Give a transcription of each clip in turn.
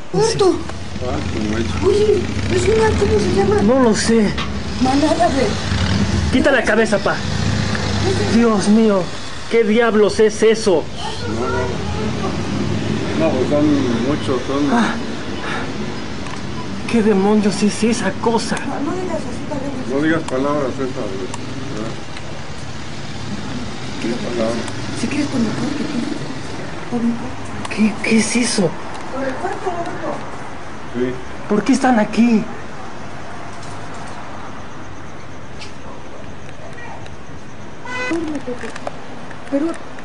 Punto. Oye, es una, ¿cómo se llama? No lo sé. Manada de... Quita la cabeza, pa. Dios mío, ¿qué diablos es eso? No, pues son muchos, son... ¿Qué demonios es esa cosa? No digas así, tal vez. No digas palabras esas, ¿verdad? ¿Qué palabras? Si quieres por mi cuarto, por mi cuarto. ¿Qué es eso? Por el cuarto, Roberto. Sí. ¿Por qué están aquí? Pero...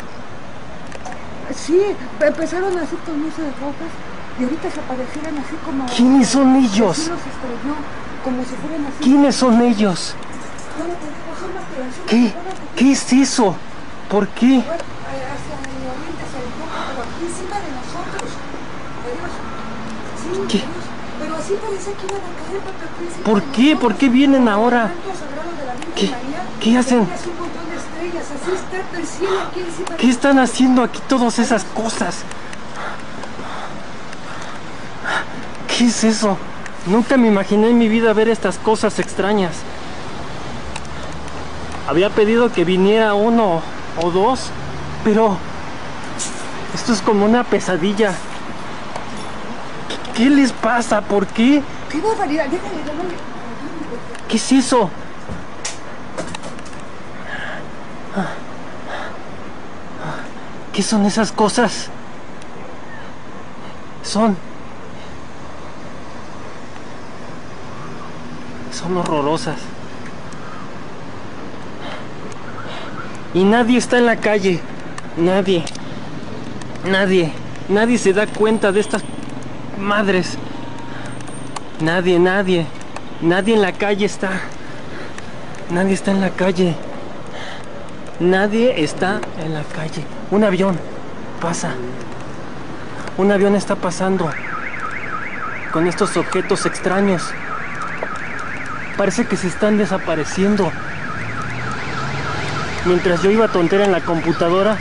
Sí, empezaron así con luces rojas y ahorita se aparecieron así como... ¿Quiénes son ellos? Así los estrelló, como si fueran así... ¿Quiénes son ellos? No, no, son materiales, ¿Qué? ¿Qué es eso? ¿Por qué? Hacia el oriente, hacia el norte, pero aquí encima de nosotros. Adiós. Sí, ¿Qué? Dios. Pero así parece que iban a caer, Pepe, aquí encima ¿Por de qué? nosotros. ¿Por qué vienen ahora? El manto sagrado de la Virgen ¿Qué? María, ¿Qué hacen? que un montón de estrellas, así está el cielo aquí encima de ¿Qué están haciendo aquí todas esas cosas? ¿Qué es eso? Nunca me imaginé en mi vida ver estas cosas extrañas. Había pedido que viniera uno o dos, pero esto es como una pesadilla. ¿Qué les pasa? ¿Por qué? ¡Qué barbaridad! Déjale. ¿Qué es eso? ¿Qué son esas cosas? Son horrorosas. Y nadie está en la calle. Nadie se da cuenta de estas madres. Nadie en la calle está. Nadie está en la calle. Nadie está en la calle. Un avión pasa. Un avión está pasando con estos objetos extraños. Parece que se están desapareciendo. Mientras yo iba a tontear en la computadora,